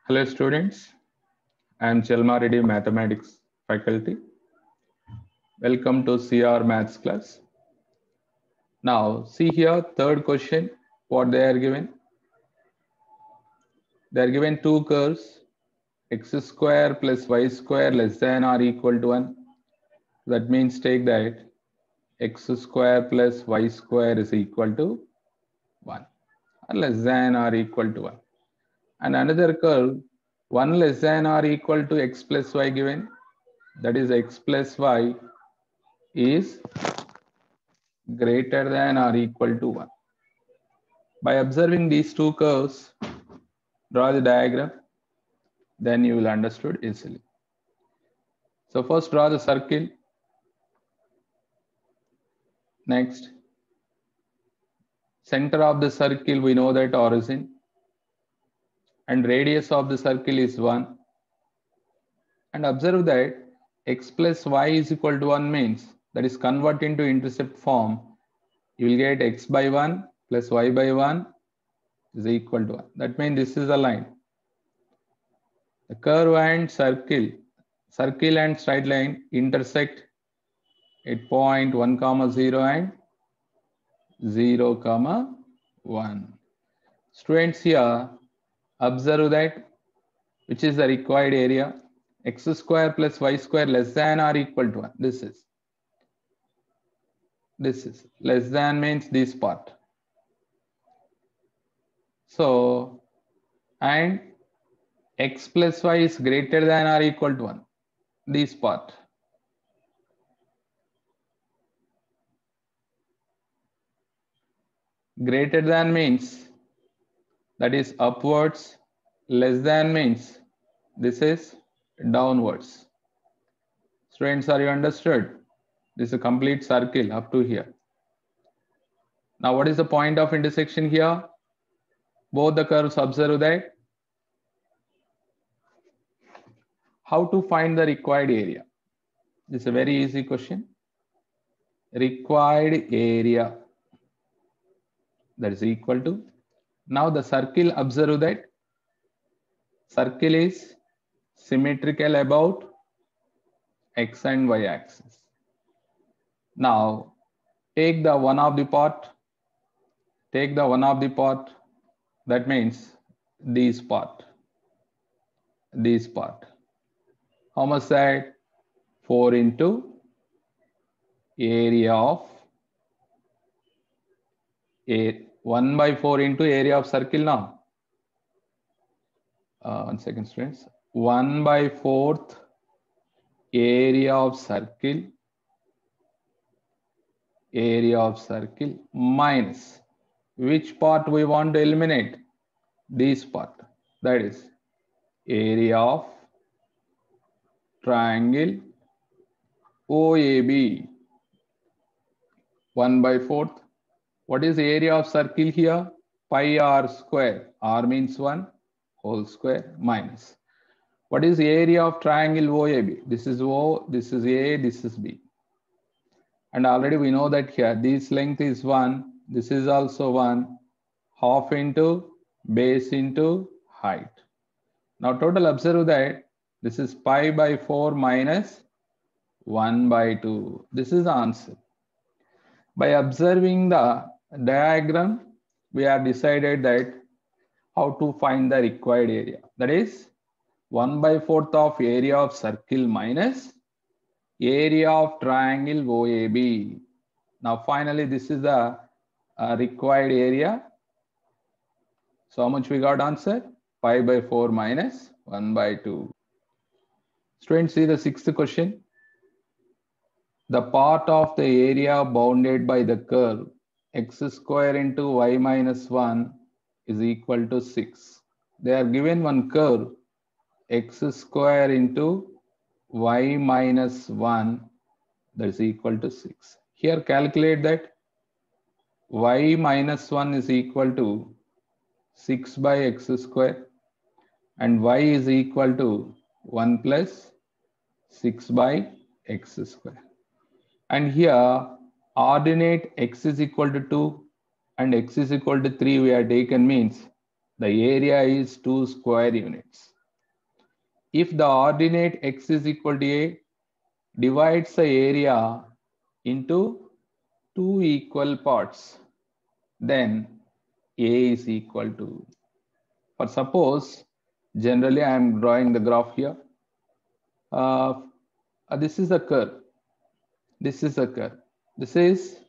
Hello students, I am Chelma Reddy Mathematics faculty. Welcome to CR Maths class. Now see here third question what they are given. They are given two curves x square plus y square less than or equal to 1. That means take that x square plus y square is equal to 1 or less than or equal to 1. And another curve 1 less than or equal to x plus y given, that is x plus y is greater than or equal to 1. By observing these two curves, draw the diagram, then you will understood easily. So first draw the circle. Next, center of the circle we know that origin, and radius of the circle is 1. And observe that x plus y is equal to 1 means, that is convert into intercept form, you will get x by 1 plus y by 1 is equal to 1. That means this is a line. The curve and circle and straight line intersect at point 1, 0 and 0, 1. Students here observe that which is the required area, x square plus y square less than or equal to 1. This is less than means this part. So, and x plus y is greater than or equal to 1. This part. Greater than means that is upwards, less than means this is downwards. Students, are you understood? This is a complete circle up to here. Now what is the point of intersection here? Both the curves observe that. How to find the required area? This is a very easy question. Required area, that is equal to, now the circle, observe that circle is symmetrical about x and y axis. Now take the one of the part, that means this part. How much that? 4 into area of 1 by 4 into area of circle now. 1 second students. 1 by 4th area of circle minus which part we want to eliminate? This part, that is area of triangle OAB. 1 by 4th. What is the area of circle here? Pi r square. R means 1 whole square minus. What is the area of triangle OAB? This is O, this is A, this is B. And already we know that here this length is 1, this is also 1, half into base into height. Now total observe that this is pi by 4 minus 1 by 2. This is the answer. By observing the diagram, we have decided that how to find the required area. That is 1 by 4th of area of circle minus area of triangle OAB. Now finally this is the required area. So how much we got answer? Pi by 4 minus 1 by 2. Students, see the sixth question. The part of the area bounded by the curve x square into y minus 1 is equal to 6. They are given one curve x square into y minus 1, that is equal to 6. Here calculate that y minus 1 is equal to 6 by x square and y is equal to 1 plus 6 by x square. And here ordinate x is equal to 2 and x is equal to 3 we are taken means the area is 2 square units. if the ordinate x is equal to a, divides the area into two equal parts, then a is equal to, for suppose, generally I am drawing the graph here. This is a curve. This is a curve. This is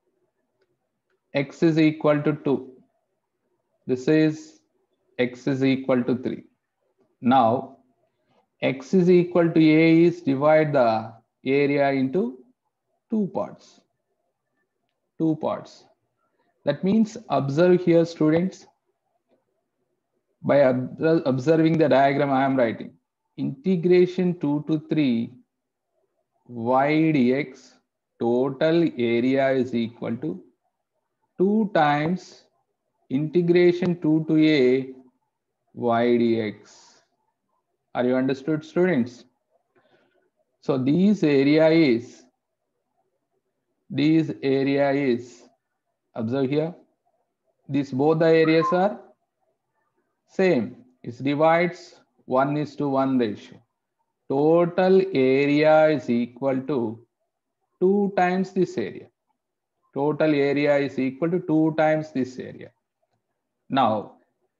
x is equal to 2. This is x is equal to 3. Now, x is equal to a is divide the area into two parts. Two parts. That means observe here, students. By observing the diagram I am writing, integration 2 to 3 y dx total area is equal to 2 times integration 2 to a y dx. Are you understood, students? So this area is, observe here, these both the areas are same. It divides 1:1 ratio. Total area is equal to 2 times this area. Total area is equal to 2 times this area. Now,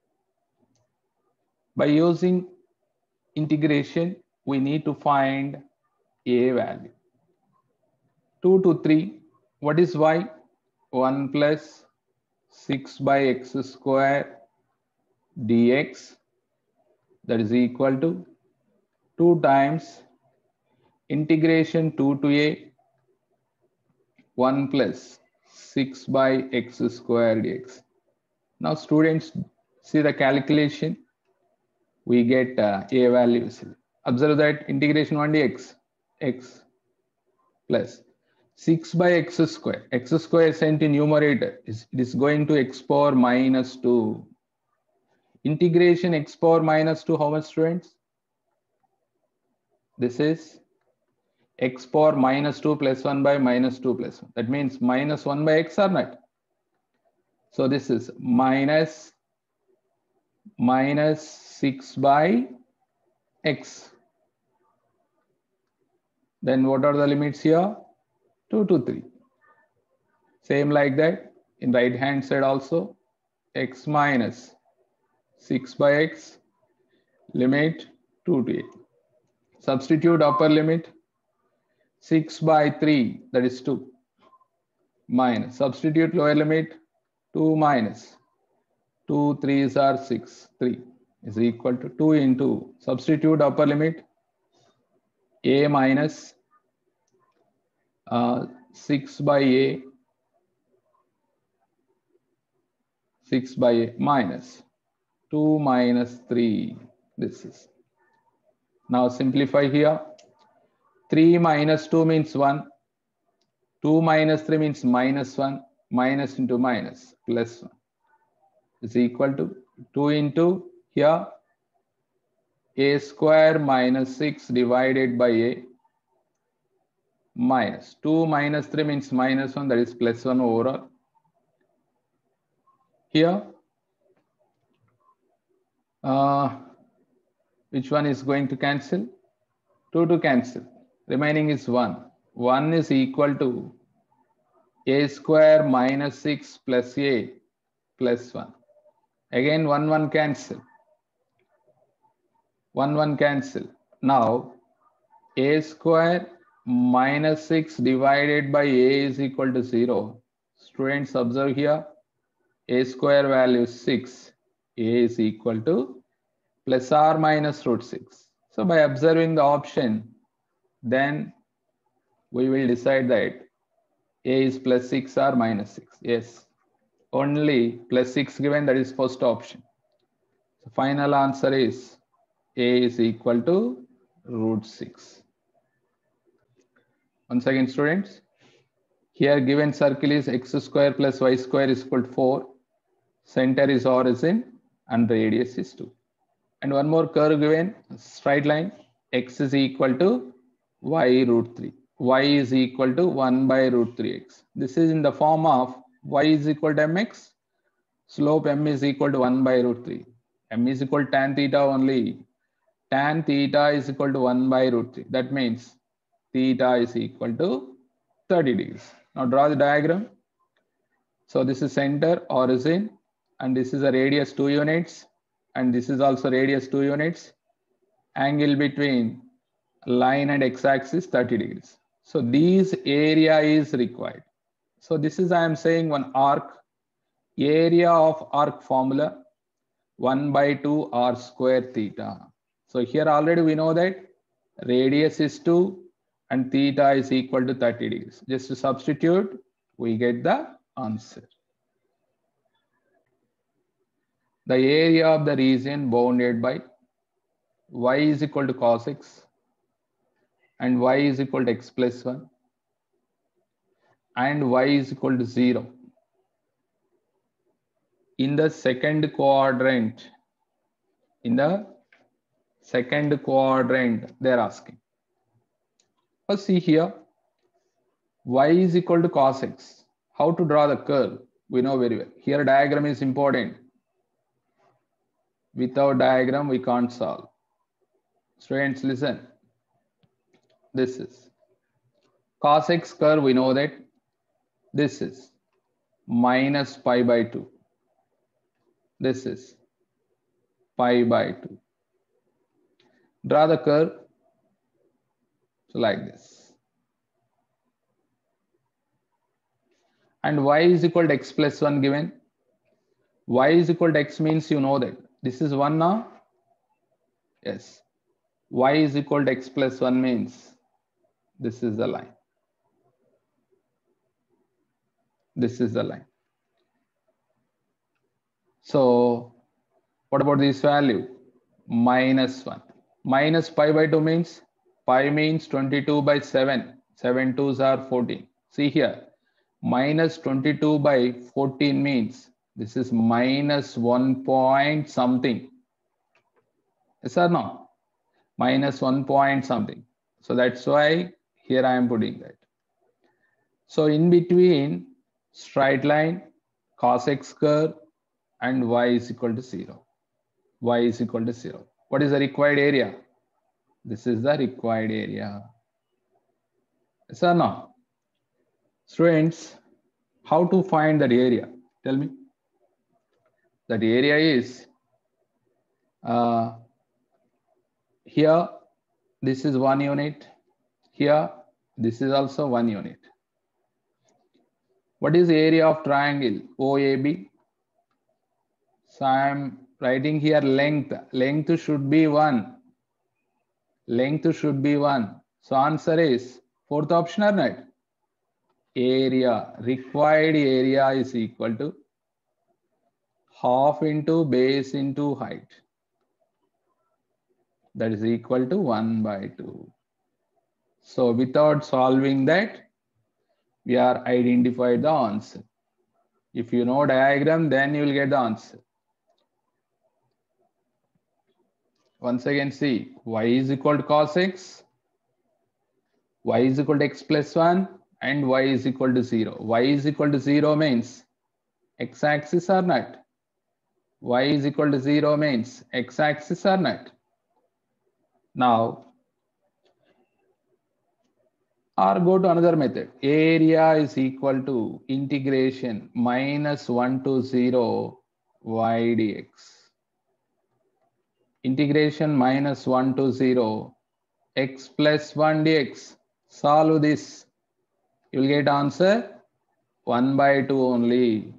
by using integration, we need to find a value. 2 to 3, what is y? 1 plus 6 by x square dx, that is equal to 2 times integration 2 to a 1 plus 6 by x square dx. Now students, see the calculation. We get a value. Observe that integration 1 dx, x plus 6 by x square. X square sent in numerator. It is going to x power minus 2. Integration x power minus 2, how much, students? This is x power minus 2 plus 1 by minus 2 plus 1. That means minus 1 by x or not? So this is minus 6 by x. Then what are the limits here? 2 to 3. Same like that in right hand side also, x minus 6 by x, limit 2 to 8. Substitute upper limit 6 by 3, that is 2, minus. Substitute lower limit 2 minus 2 3s are 6, 3 is equal to 2 into, substitute upper limit a minus 6 by a, 6 by a minus 2 minus 3, this is. Now simplify here. 3 minus 2 means 1. 2 minus 3 means minus 1. Minus into minus, plus 1 is equal to 2 into here a square minus 6 divided by a minus 2 minus 3 means minus 1, that is plus 1 overall. Here, which one is going to cancel? 2 to cancel. Remaining is 1. 1 is equal to a square minus 6 plus a plus 1. Again 1 1 cancel. 1 1 cancel. Now a square minus 6 divided by a is equal to 0. Students, observe here. A square value is 6. A is equal to plus or minus root 6. So by observing the option, then we will decide that a is plus 6 or minus 6. Yes, only plus 6 given, that is first option. So final answer is a is equal to root 6. Once again, students, here given circle is x square plus y square is equal to 4. Center is origin and radius is 2. And one more curve given, straight line, x is equal to y root 3. Y is equal to 1 by root 3x. This is in the form of y is equal to mx. Slope m is equal to 1 by root 3. M is equal to tan theta only. tan theta is equal to 1 by root 3. That means theta is equal to 30 degrees. Now draw the diagram. So this is center, origin, and this is a radius 2 units, and this is also radius 2 units. Angle between line and x-axis 30 degrees. So this area is required. So this is, I am saying, one arc. Area of arc formula 1 by 2 r square theta. So here already we know that radius is 2 and theta is equal to 30 degrees. Just to substitute, we get the answer. The area of the region bounded by y is equal to cos x and y is equal to x plus 1 and y is equal to 0. In the second quadrant, they're asking. First see here, y is equal to cos x. How to draw the curve? We know very well. Here diagram is important. Without diagram, we can't solve. Students, listen. This is cos x curve. We know that this is minus pi by 2. This is pi by 2. Draw the curve. So like this. And y is equal to x plus 1 given. Y is equal to x means you know that. This is 1 now. Yes. Y is equal to x plus 1 means this is the line. This is the line. So what about this value? Minus 1. Minus pi by 2 means pi means 22 by 7. 7 2s are 14. See here. Minus 22 by 14 means this is minus 1 point something. Yes or no? Minus 1 point something. So that's why here I am putting that. So in between straight line, cos x curve and y is equal to 0. Y is equal to 0. What is the required area? This is the required area. Yes or no? Students, how to find that area? Tell me. That area is here, this is 1 unit. Here, this is also 1 unit. What is the area of triangle OAB? So I am writing here length. Length should be 1. Length should be 1. So answer is fourth option or not? Area. Required area is equal to half into base into height. That is equal to 1 by 2. So without solving that, we are identified the answer. If you know diagram, then you will get the answer. Once again, see, y is equal to cos x, y is equal to x plus 1, and y is equal to 0. Y is equal to 0 means x-axis or not? Y is equal to 0 means x-axis or not? Now, or go to another method. Area is equal to integration minus 1 to 0 y dx. Integration minus 1 to 0 x plus 1 dx. Solve this. You will get answer 1 by 2 only.